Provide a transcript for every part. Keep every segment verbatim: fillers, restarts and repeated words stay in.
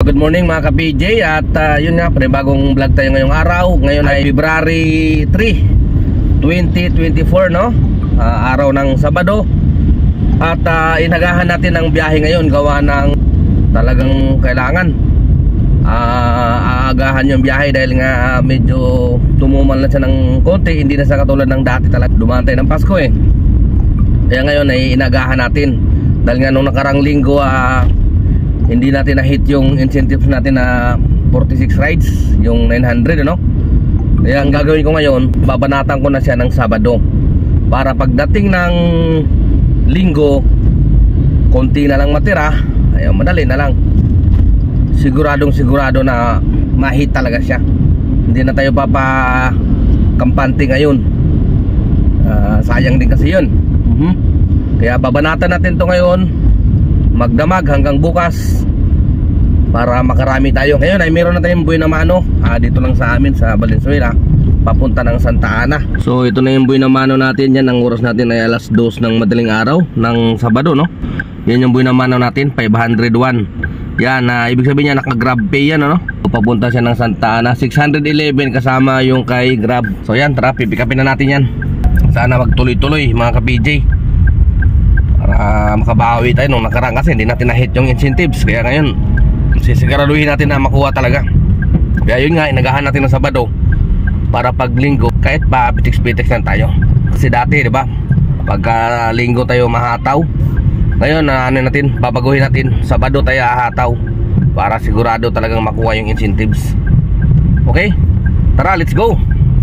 good morning mga ka-P J. At uh, yun nga, panibagong vlog tayo ngayong araw. Ngayon ay February three, twenty twenty-four, no? Uh, araw ng Sabado. At uh, inagahan natin ang biyahe ngayon. Gawa ng talagang kailangan uh, aagahan yung biyahe dahil nga uh, medyo tumumal na siya ng konti. Hindi na siya katulad ng dati talaga. Dumaan tayo ng Pasko eh. Kaya ngayon ay inagahan natin. Dahil nga nung nakarang linggo uh, hindi natin na-hit yung incentives natin na forty-six rides, yung nine hundred, ano? Kaya ang gagawin ko ngayon, babanatan ko na siya ng Sabado. Para pagdating ng linggo, konti na lang matira, ayun, madali na lang. Siguradong sigurado na ma-hit talaga siya. Hindi na tayo papakampante ngayon. uh, Sayang din kasi yun. uh-huh. Kaya babanatan natin to ngayon, magdamag hanggang bukas para makarami tayo. Ngayon ay meron na tayong buhay na mano ah, dito lang sa amin sa Valenzuela papunta ng Santa Ana. So ito na yung buhay na mano natin. Yan, ang oras natin ay alas dos ng madaling araw ng Sabado, no? Yan yung buhay na mano natin, five hundred one. Yan, uh, ibig sabihin niya naka Grab Pay yan, ano? Papunta siya ng Santa Ana, six hundred eleven kasama yung kay Grab. So yan, tara, pipikapin na natin yan. Sana magtuloy-tuloy mga ka-P J para makabawi tayo. Nung nakaraan kasi hindi natin na-hit yung incentives. Kaya ngayon sisiguraduhin natin na makuha talaga. Kaya yun nga, inagahan natin ng Sabado para pag linggo kahit pa pitik-pitik lang tayo. Kasi dati, di ba, pagka linggo tayo mahataw. Ngayon na ano natin, babaguhin natin, Sabado tayo hahataw para sigurado talagang makuha yung incentives. Okay? Tara, let's go.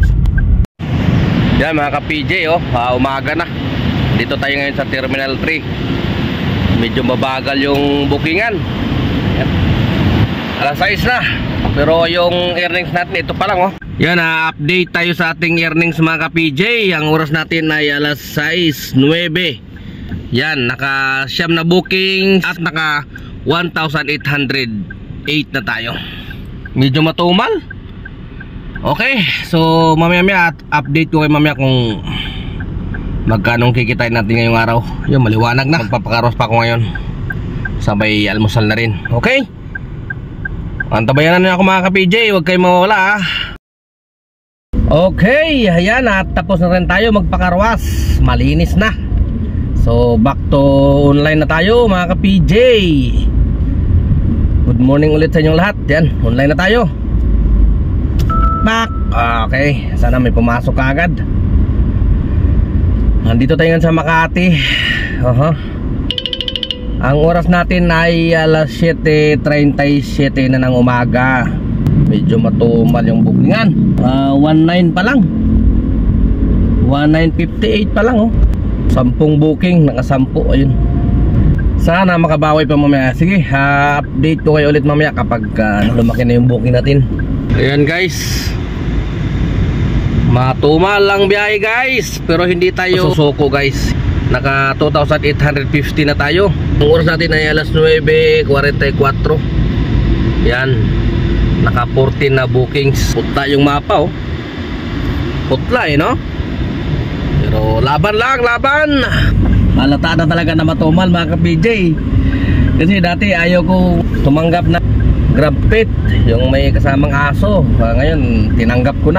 Yan mga ka-P J, oh, uh, umaga na. Dito tayo ngayon sa Terminal three. Medyo mabagal yung bookingan. Yan. Alas sais na. Pero yung earnings natin, ito pa lang, oh. Yan, uh, update tayo sa ating earnings mga ka-P J. Ang oras natin ay alas sais nuwebe. Yan, naka siyam na booking at naka one thousand eight hundred eight na tayo. Medyo matumal. Okay, so mamaya-maya update ko kay mamaya kung magkano kikitain natin ngayong araw. Yung maliwanag na. Magpapakaros pa ako ngayon. Sabay almusal na rin. Okay? Antabayan na ako mga ka-P J. Huwag kayong mawala, ah. Okay, ayan, at tapos na rin tayo magpakarwas. Malinis na. So back to online na tayo mga ka-P J. Good morning ulit sa inyong lahat. Yan, online na tayo. Back. Okay, sana may pumasok agad. Nandito tayo ngayon sa Makati. uh-huh. Ang oras natin ay alas siyete treinta-siyete na ng umaga. Medyo matumal yung bookingan. uh, nineteen pa lang, nineteen fifty-eight pa lang, oh. Sampung booking, nakasampu. Ayun, sana makabawi pa mamaya. Sige, uh, update ko kayo ulit mamaya kapag uh, lumaki na yung booking natin. Ayan guys, matumal lang biyahe guys, pero hindi tayo susuko guys. Naka two thousand eight hundred fifty na tayo. Ang oras natin ay alas nuwebe kuwarenta-y-kwatro. Yan, naka fourteen na bookings. Putla yung mapa, oh. Putla eh, no? Pero laban lang, laban. Malata na talaga na matumal mga ka-P J. Kasi dati ayaw ko tumanggap na Grab Pet, yung may kasamang aso. uh, Ngayon tinanggap ko na.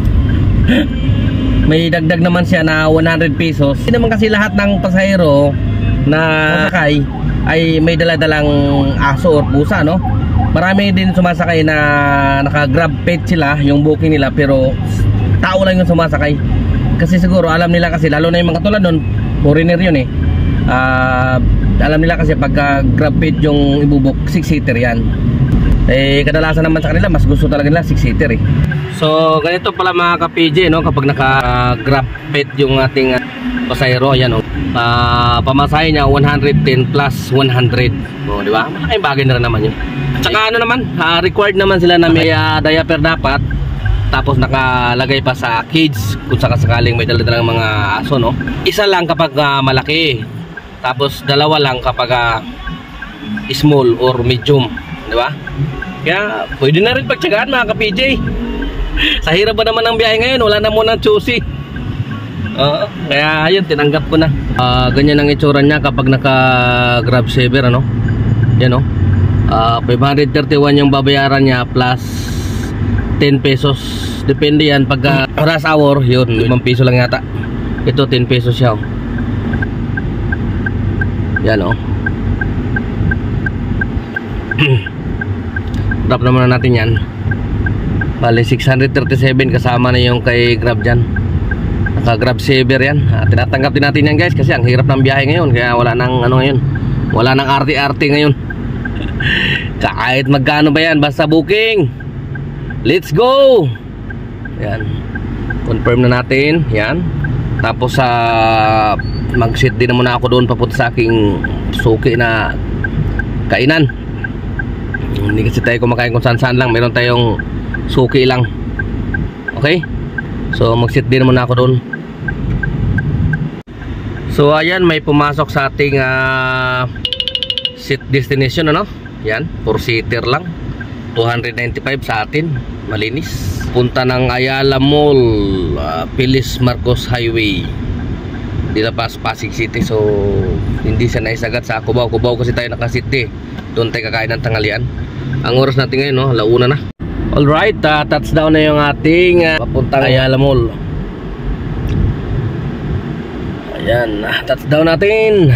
May dagdag naman siya na one hundred pesos. Hindi naman kasi lahat ng pasahero na sumasakay ay may daladalang aso or pusa, no? Marami din sumasakay na naka-Grab Pet sila, yung booking nila, pero tao lang yung sumasakay. Kasi siguro alam nila, kasi lalo na yung mga katulad nun, foreigner yun eh. uh, Alam nila kasi pagka Grab Pet yung ibubok, six seater yan. Eh kadalasan naman sa kanila mas gusto talaga nila six seater eh. So ganito pala mga ka-P J, no, kapag naka uh, Grab Pet yung ating uh, pasahero, ayan, oh. uh, pamasahe niya one hundred ten plus one hundred, oh, di ba? Malaking bagay na rin naman yun. Tsaka ano naman, uh, required naman sila na may uh, diaper dapat. Tapos nakalagay pa sa kids kung sakasakaling may dala-dalang mga aso, no. Isa lang kapag uh, malaki, tapos dalawa lang kapag uh, small or medium, di ba? Kaya pwede na rin pagtsagaan mga ka-P J. Sa hirap ba naman ang biyahe ngayon, wala na muna choosy. uh, Kaya ayun, tinanggap ko na. uh, Ganyan ang itsura niya kapag naka Grab Saver, ano. Yan, no. uh, five hundred thirty-one yung babayaran niya plus ten pesos. Depende yan pagka rush hour, yun limang piso lang yata. Ito ten pesos siya. Yan o. Drop naman na natin yan. Bali six hundred thirty-seven kasama na yung kay Grab dyan. Naka Grab saver yan. uh, Tinatanggap din natin yan guys, kasi ang hirap ng biyahe ngayon. Kaya wala nang ano ngayon, wala nang R T R T ngayon. Kahit magkano ba yan, basta booking. Let's go. Yan, confirm na natin. Yan. Tapos sa uh, mag-sit din na muna ako doon papunta sa aking suki na kainan. Hindi kasi tayo kumakain kung saan-saan lang. Meron tayong suki lang. Okay? So mag-sit din na muna ako doon. So ayan, may pumasok sa ating uh, seat destination, ano? Yan, four seater lang, two hundred ninety-five sa atin. Malinis. Punta ng Ayala Mall, uh, Pilis Marcos Highway, Dilapas, Pasig City. So hindi siya naisagad sa Cubao. Cubao kasi tayo naka-city. Doon tayo kakain ng tanghalian. Ang oras natin ngayon, no, alauna na. Alright, uh, touchdown na yung ating uh, papuntang Ayala Mall. Ayan, uh, touchdown natin.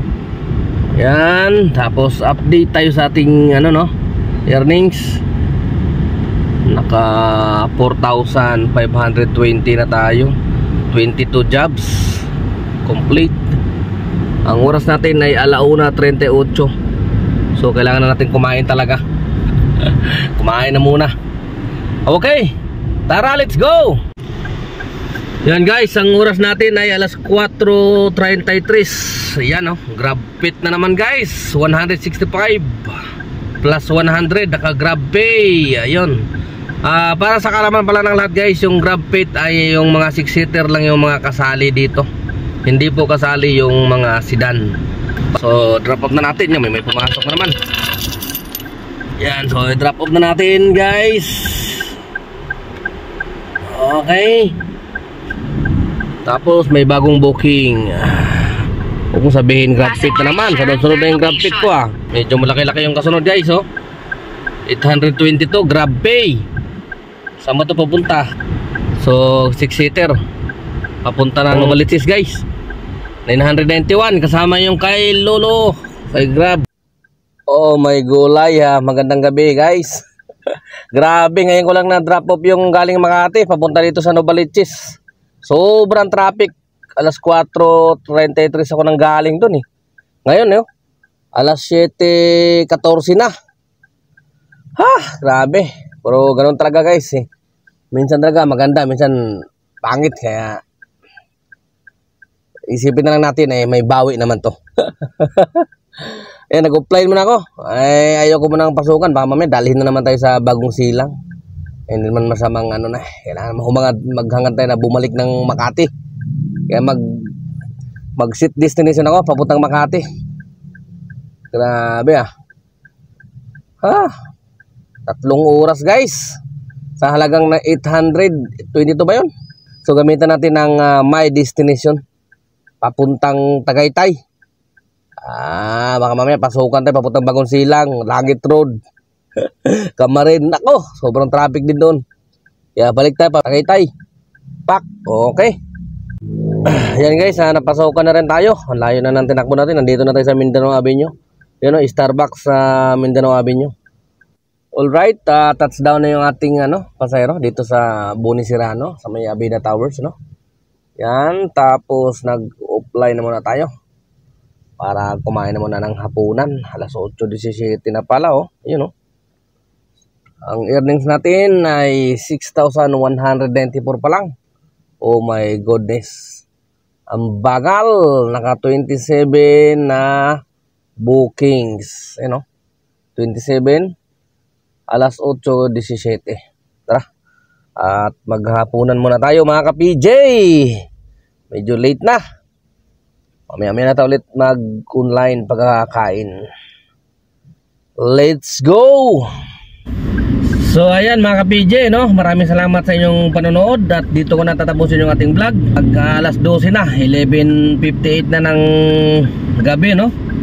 Yan, tapos update tayo sa ating ano, no, earnings. Naka four thousand five hundred twenty na tayo. Twenty-two jobs complete. Ang oras natin ay alauna thirty-eight. So kailangan na natin kumain talaga. Kumain na muna. Okay, tara, let's go. Yan guys, ang oras natin ay alas four thirty-three. Yan, oh, Grab Pit na naman guys. One sixty-five plus one hundred, naka Grab Pay. Ayun. Uh, para sa kalaman pala ng lahat guys, yung Grab Pit ay yung mga six seater lang yung mga kasali dito. Hindi po kasali yung mga sedan. So drop off na natin. Yan, may, may pumasok na naman. Yan, so drop off na natin guys. Okay. Tapos may bagong booking. Huwag mong sabihin Grab Pit na naman. Sunod-sunod na yung Grab Pit ko, ah. Medyo malaki-laki yung kasunod guys, oh. eight twenty-two Grab Pay. Saan ba ito papunta? So six seater papunta ng Novaliches guys. Nine ninety-one kasama yung kay Lolo, kay Grab. Oh my gulay, ha. Magandang gabi guys. Grabe, ngayon ko lang na drop off yung galing Makati papunta dito sa Novaliches. Sobrang traffic. Alas four thirty-three ako nang galing dun, eh. Ngayon, eh, alas seven fourteen na. Ha, grabe. Pero ganun talaga guys, eh. Minsan talaga maganda, minsan pangit. Kaya isipin na lang natin, eh, may bawi naman to. Eh, nag-offline muna ako. Ay, ayaw ko muna ng pasukan. Baka mamaya dalhin na naman tayo sa Bagong Silang. Eh, hindi naman masamang ano na. Kailangan humangad, maghangad tayo na bumalik ng Makati. Kaya mag mag-sit destination ako papuntang Makati. Grabe, ah. Ha? Tatlong oras guys. Sa halagang na eight hundred twenty-two ba yun? So gamitan natin ng uh, my destination papuntang Tagaytay. Ah, baka mamaya pasukan tayo papuntang Bagong Silang, Langit Road, Kamarin. Nako, sobrang traffic din doon. Kaya balik tayo pa Tagaytay. Pak, okay. Yan guys, ha, napasukan na rin tayo. Ang layo na ng tinakbo natin. Nandito na tayo sa Mindanao Avenue. Yun, no, Starbucks sa Mindanao Avenue. Alright, uh, touchdown na yung ating ano, pasahero dito sa Bunisirano, sa may Abida Towers, no? Yan, tapos nag-offline na muna tayo para kumain na muna ng hapunan. Alas eight seventeen na pala, oh. Yun, no? Ang earnings natin ay six thousand one hundred ninety-four pa lang. Oh my goodness. Ang bagal, naka twenty-seven na bookings, you know? twenty-seven alas eight seventeen. Tara. At maghapunan muna tayo mga ka-P J. Medyo late na. Mamaya-maya na tayo ulit mag-online pagkakain. Let's go! So ayan mga ka-P J, no? Maraming salamat sa inyong panonood. At dito ko natatapusin yung ating vlog. Pag alas twelve na, eleven fifty-eight na ng gabi, no?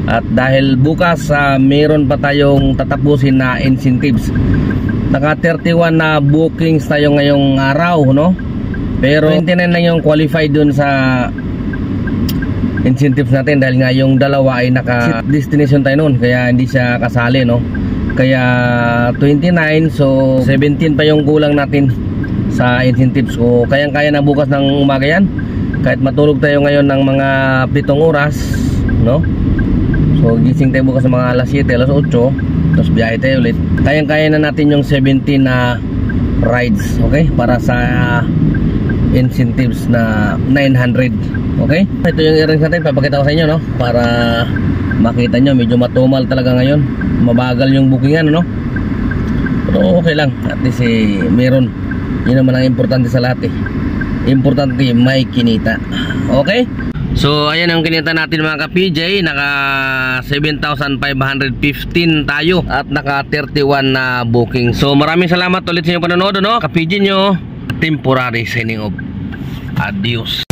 At dahil bukas uh, meron pa tayong tatapusin na incentives. Naka thirty-one na bookings tayo ngayong araw, no? Pero twenty-nine lang yung qualified dun sa incentives natin dahil nga yung dalawa ay naka destination tayo noon, kaya hindi siya kasali, no? Kaya twenty-nine, so seventeen pa yung kulang natin sa incentives. So kayang kaya na bukas ng umaga yan, kahit matulog tayo ngayon ng mga pitong oras, no? So gising tayo bukas ng mga alas siyete, alas otso, tapos biyahe tayo ulit. Kayang kaya na natin yung seventeen na rides, okay? Para sa incentives na nine hundred. Okay? Ito yung earrings natin, papakita ko sa inyo, no? Para makita nyo, medyo matumal talaga ngayon. Mabagal yung bookingan, no? Pero okay lang, at least eh, meron. Yun naman ang importante sa lahat eh. Importante may kinita. Okay? So ayan ang kinita natin mga ka-P J. Naka seven thousand five hundred fifteen tayo at naka thirty-one na booking. So maraming salamat ulit sa inyong panonood, no? Ka-P J nyo, temporary signing off. Adios.